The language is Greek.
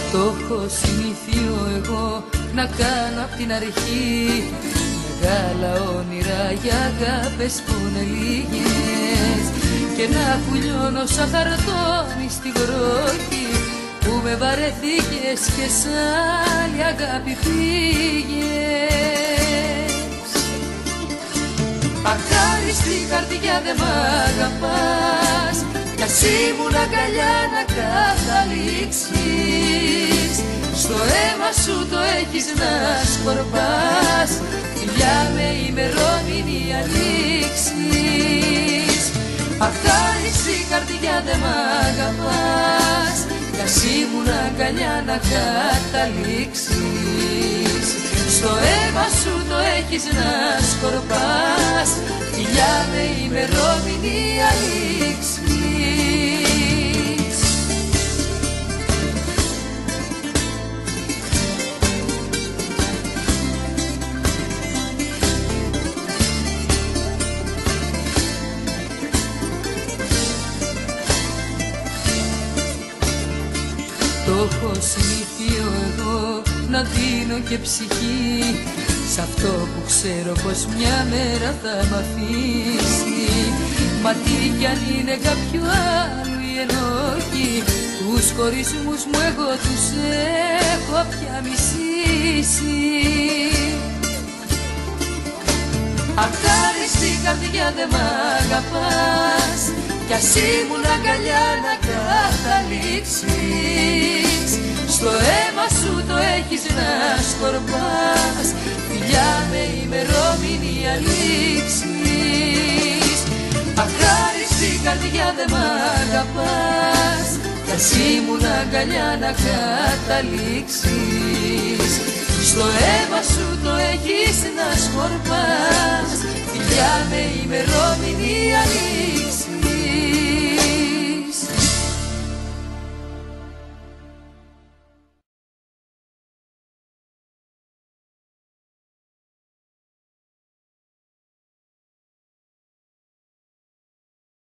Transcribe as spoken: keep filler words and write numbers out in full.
Το έχω συνηθείο εγώ να κάνω απ' την αρχή, μεγάλα όνειρα για αγάπες που είναι λίγες, και να πουλιώνω σαν χαρτόνι στη βροχή που με βαρεθήκες και σ' άλλη αγάπη πήγες. Αχάριστη καρδιά δε μ' αγαπάς, κι ας ήμουν αγκαλιά να καταλήξεις. Στο αίμα σου το έχεις να σκορπάς, φιλιά με ημερομηνία λήξης. Αχάριστη καρδιά δε μ' αγαπάς, κι ας ήμουν αγκαλιά να καταλήξεις. Στο αίμα σου το έχεις να σκορπάς, φιλιά με ημερομηνία λήξης. Το έχω συνηθείο εγώ να δίνω και ψυχή σ' αυτό που ξέρω πως μια μέρα θα μ' αφήσει. Μα τι κι αν είναι κάποιο άλλο η ενόχη, τους χωρισμούς μου εγώ τους έχω πια μισήσει. Αχάριστη καρδιά δε μ' αγαπάς, κι ας ήμουν αγκαλιά να καταλήξεις. Στο αίμα σου το έχεις να σκορπάς, φιλιά με ημερομηνία λήξης. Αχάριστη καρδιά δε μ' αγαπάς, κι ας ήμουν αγκαλιά να καταλήξεις. Στο αίμα σου το έχεις να σκορπάς, φιλιά με ημερομηνία λήξης.